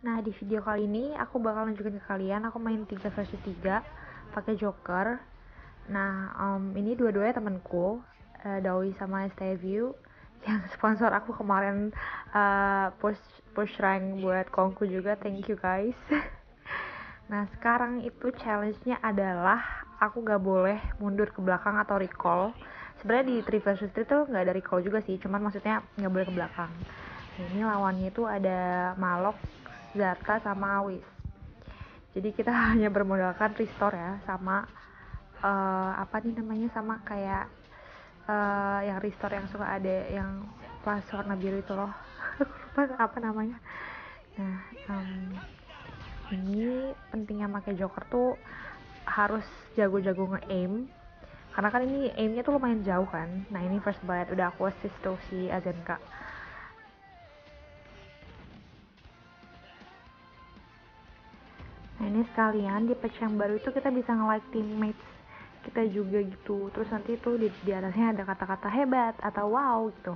Nah, di video kali ini aku bakal nunjukin ke kalian aku main 3 versus 3 pakai Joker. Nah, ini dua-duanya temenku, Dawi sama Steview yang sponsor aku kemarin, push rank buat Kongku juga. Thank you guys. Nah, sekarang itu challenge-nya adalah aku gak boleh mundur ke belakang atau recall. Sebenarnya di 3 versus 3 tuh gak ada recall juga sih, cuman maksudnya gak boleh ke belakang. Nah, ini lawannya itu ada Malok, Zata, sama Awis. Jadi kita hanya bermodalkan restore ya, sama apa nih namanya, sama kayak yang restore yang suka ada yang pas warna biru itu loh. Aku lupa apa namanya. Nah, ini pentingnya pakai Joker tuh harus jago-jago nge-aim, karena kan ini aimnya tuh lumayan jauh kan. Nah, ini first blood udah aku assist tuh si Azenka. Nah, ini sekalian di patch yang baru itu kita bisa nge-like teammates kita juga gitu. Terus nanti tuh di atasnya ada kata-kata hebat atau wow gitu.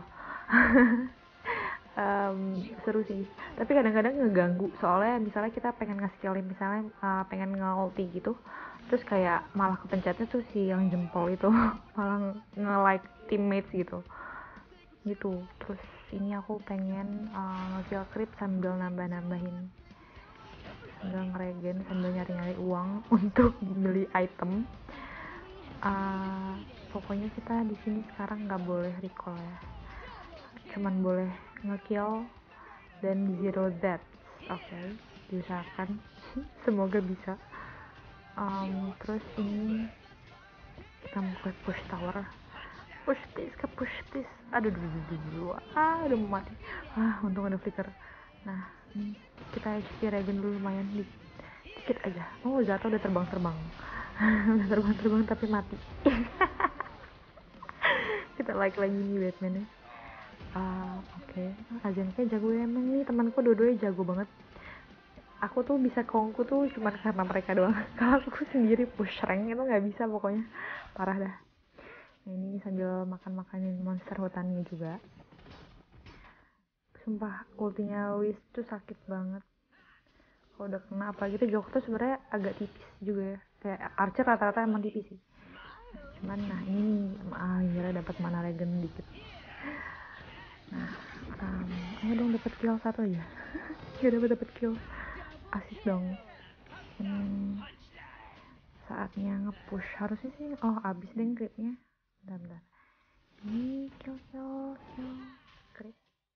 Seru sih, tapi kadang-kadang ngeganggu, soalnya misalnya kita pengen nge-skillin, misalnya pengen nge-ulti gitu, terus kayak malah kepencetnya tuh si yang jempol itu malah nge-like teammates gitu. Terus ini aku pengen nge-kill creep sambil nambah-nambahin, sambil ngeregen, sambil nyari-nyari uang untuk beli item. Pokoknya kita di sini sekarang nggak boleh recall ya, cuman boleh nge-kill dan zero deaths. Oke, diusahakan. Semoga bisa. Terus ini kita mau ke push tower. Push please. Aduh, udah mau mati. Untung ada flicker. Nah, ini kita HP regen dulu lumayan dikit aja. Oh, Zata udah terbang. Udah terbang tapi mati. Kita like lagi nih Batman-nya. Oke. Azenka jago ya, emang nih temanku dua-duanya jago banget. Aku tuh bisa kongku tuh cuma karena mereka doang. Kalau aku sendiri push rank itu nggak bisa, pokoknya parah dah. Nah, ini sambil makan-makanin monster hutannya juga. Sumpah ultinya Wiz tuh sakit banget kalau udah kena, apalagi tuh Joker tuh sebenarnya agak tipis juga ya, kayak Archer rata-rata emang tipis sih. Cuman nah ini akhirnya dapat mana regen dikit. Nah, ayo dong dapat kill satu aja. Gak dapat kill, asis dong. Saatnya nge-push harusnya sih. Oh, abis deh creepnya. Bentar. Ini kill creep.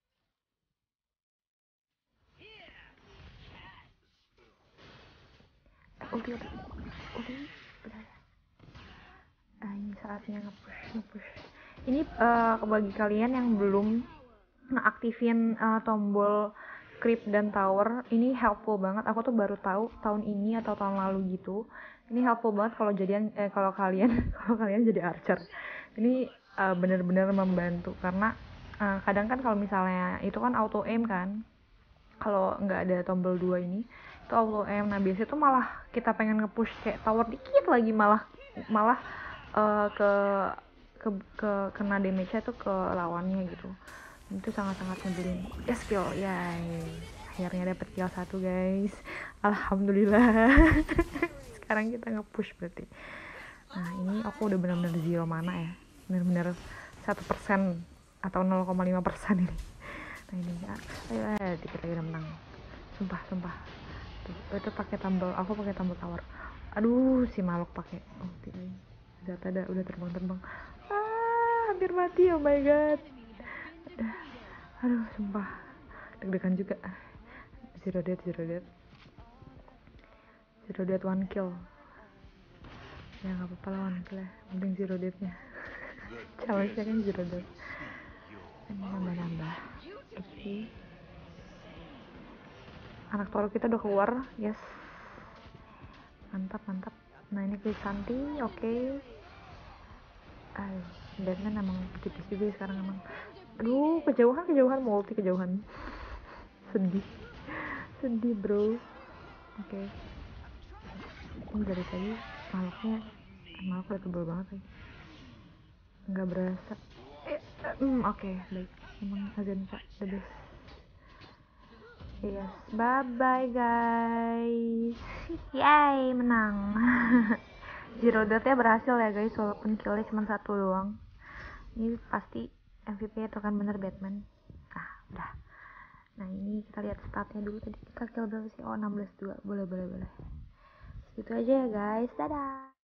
Ulti udah. Ini saatnya nge-push. Ini bagi kalian yang belum ngeaktifin tombol creep dan tower, ini helpful banget. Aku tuh baru tahu tahun ini atau tahun lalu gitu. Ini helpful banget kalau kalian jadi archer. Ini bener-bener membantu, karena kadang kan kalau misalnya itu kan auto aim kan, kalau nggak ada tombol 2 ini itu auto aim. Nah, biasanya tuh malah kita pengen nge-push kayak tower dikit lagi, malah ke kena damage-nya tuh ke lawannya gitu. Itu sangat-sangat nyebelin. Skill, yay, akhirnya dapet kill 1 guys, alhamdulillah. Sekarang kita nge-push berarti. Nah, ini aku udah benar-benar zero mana ya, benar-benar 1% atau 0,5% ini. Nah, ini ayo dikit lagi udah menang. Sumpah tuh, itu pakai tumble, aku pakai tumble tower. Aduh, si Malok pakai ulti lagi. Zata udah terbang. Hampir mati, oh my god. Aduh, sumpah deg-degan juga. Zero death one kill. Ya nggak apa-apa lah, one kill ya, penting zero deathnya. Challenge-nya kan zero death. Ini nambah HP. Anak toro kita udah keluar, yes, mantap. Nah, ini Krisanti, oke. Batman emang tipis juga sekarang emang. Aduh, kejauhan multi kejauhan. sedih bro. Oke. Ini dari tadi malok udah tebel banget lagi, nggak berasa. Oke, baik. Emang Azenka the best. Yes, bye bye guys. Yay, menang. Zero dot ya berhasil ya guys, walaupun killnya cuma satu doang. Ini pasti MVP itu kan bener Batman. Ah, udah. Nah ini kita lihat statnya dulu, tadi kita kill berapa sih? Oh 16-2, boleh. Itu aja ya guys, dadah.